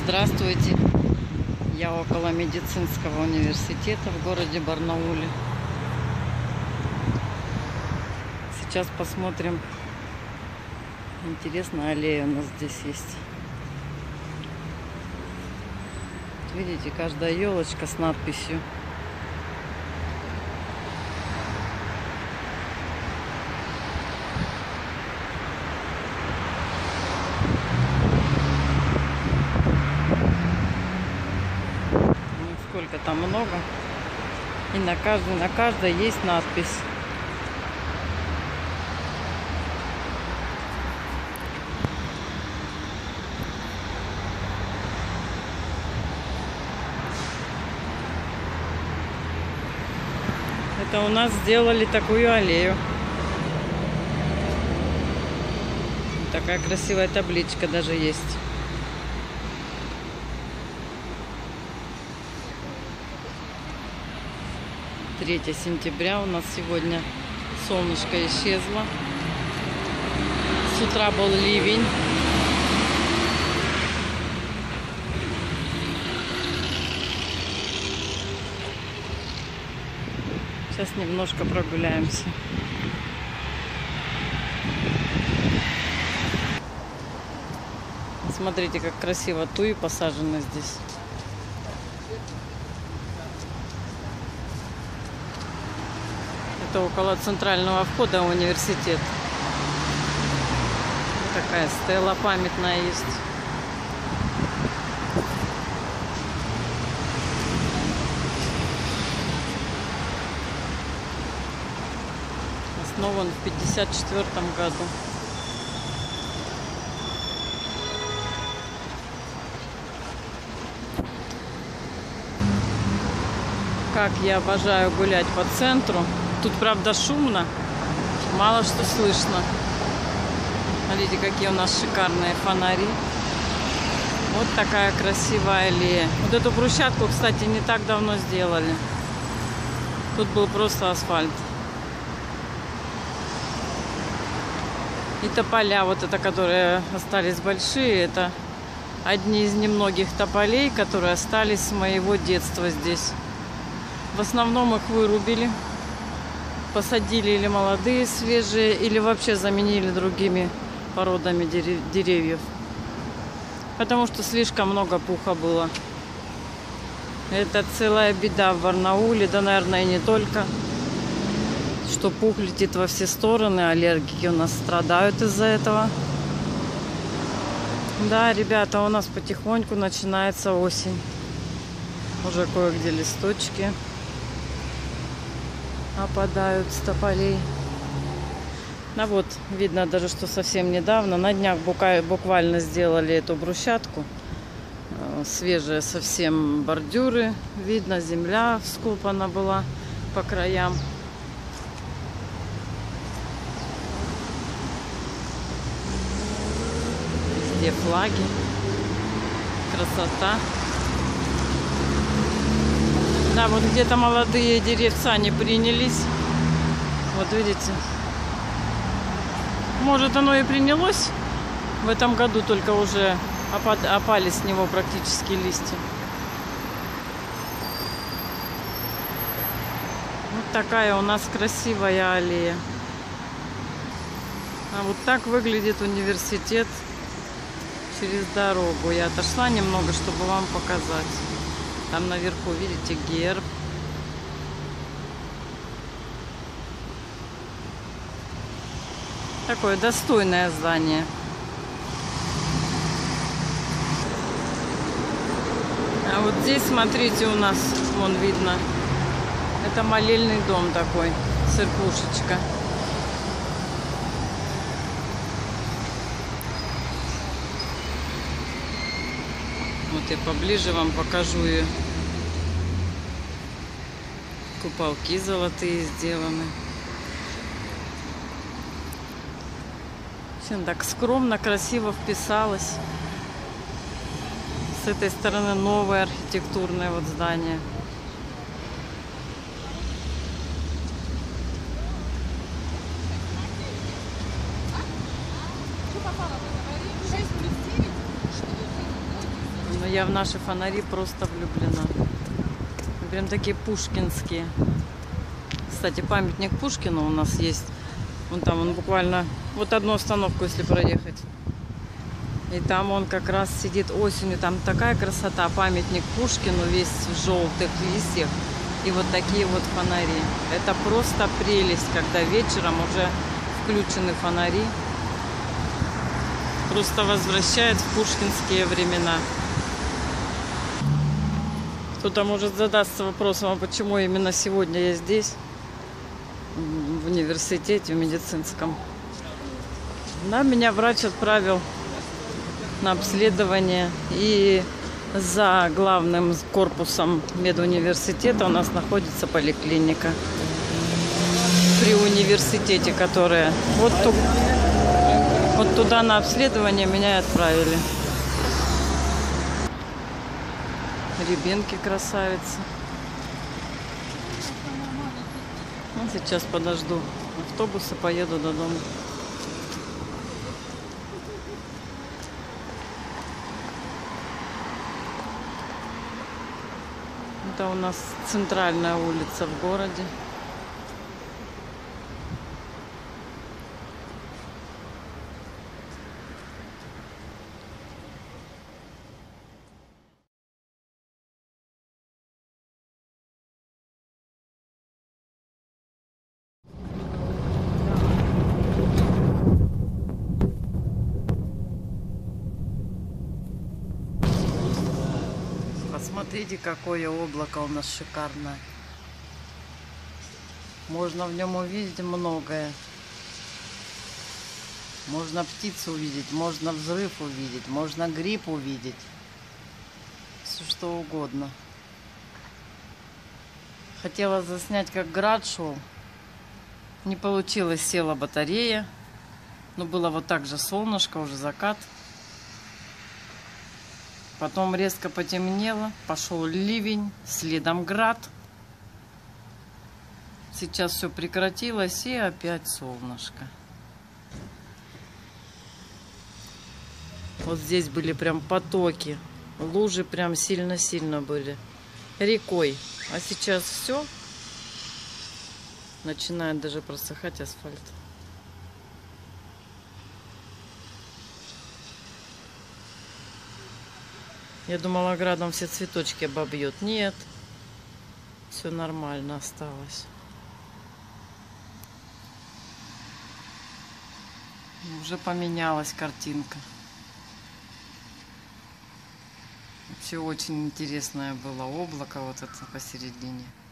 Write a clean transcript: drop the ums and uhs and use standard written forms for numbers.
Здравствуйте! Я около медицинского университета в городе Барнауле. Сейчас посмотрим. Интересная аллея у нас здесь есть. Видите, каждая елочка с надписью. Сколько там много. И на каждой есть надпись. Это у нас сделали такую аллею. Такая красивая табличка даже есть. 3 сентября у нас сегодня. Солнышко исчезло. С утра был ливень. Сейчас немножко прогуляемся. Смотрите, как красиво туи посажены здесь. Это около центрального входа в университет. Такая стела памятная есть. Основан в 1954 году. Как я обожаю гулять по центру. Тут, правда, шумно, мало что слышно. Смотрите, какие у нас шикарные фонари. Вот такая красивая аллея. Вот эту брусчатку, кстати, не так давно сделали. Тут был просто асфальт. И тополя, вот это, которые остались большие, это одни из немногих тополей, которые остались с моего детства здесь. В основном их вырубили. Посадили или молодые, свежие, или вообще заменили другими породами деревьев. Потому что слишком много пуха было. Это целая беда в Барнауле, да, наверное, и не только. Что пух летит во все стороны, аллергики у нас страдают из-за этого. Да, ребята, у нас потихоньку начинается осень. Уже кое-где листочки опадают с тополей. Ну вот, видно даже, что совсем недавно, на днях буквально сделали эту брусчатку. Свежие совсем бордюры. Видно, земля вскопана была по краям. Везде флаги. Красота. Да, вот где-то молодые деревца не принялись. Вот видите. Может, оно и принялось в этом году, только уже опали с него практически листья. Вот такая у нас красивая аллея. А вот так выглядит университет через дорогу. Я отошла немного, чтобы вам показать. Там наверху, видите, герб. Такое достойное здание. А вот здесь, смотрите, у нас, вон видно, это молельный дом такой, церквушечка. Вот я поближе вам покажу ее. Куполки золотые сделаны. Все так скромно, красиво вписалось. С этой стороны новое архитектурное вот здание. Я в наши фонари просто влюблена. Прям такие пушкинские. Кстати, памятник Пушкину у нас есть. Вон там он буквально вот одну остановку, если проехать. И там он как раз сидит осенью. Там такая красота. Памятник Пушкину весь в желтых листьях. И вот такие вот фонари. Это просто прелесть, когда вечером уже включены фонари. Просто возвращает в пушкинские времена. Кто-то может задаться вопросом, а почему именно сегодня я здесь, в университете, в медицинском. Да, меня врач отправил на обследование. И за главным корпусом медуниверситета у нас находится поликлиника. При университете, которая вот туда на обследование меня и отправили. Рябинки красавицы. Ну, сейчас подожду автобуса, поеду до дома. Это у нас центральная улица в городе. Посмотрите, какое облако у нас шикарное. Можно в нем увидеть многое. Можно птицу увидеть, можно взрыв увидеть, можно гриб увидеть. Все что угодно. Хотела заснять, как град шел. Не получилось, села батарея. Но было вот так же солнышко, уже закат. Потом резко потемнело, пошел ливень, следом град. Сейчас все прекратилось, и опять солнышко. Вот здесь были прям потоки, лужи прям сильно-сильно были, рекой. А сейчас все, начинает даже просыхать асфальт. Я думала, градом все цветочки обобьет. Нет, все нормально осталось. Уже поменялась картинка. Все очень интересное было облако вот это посередине.